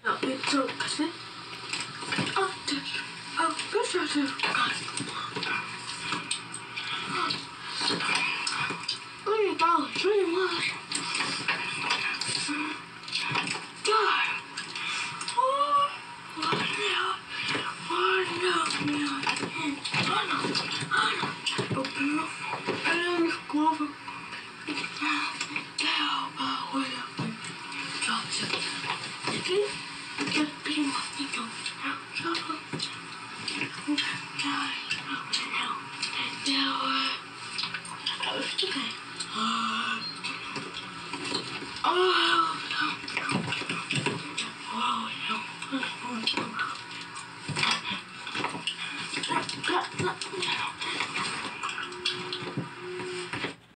Ja, så kasih. Kasih. Oh, you tahu, saya mas. Oh.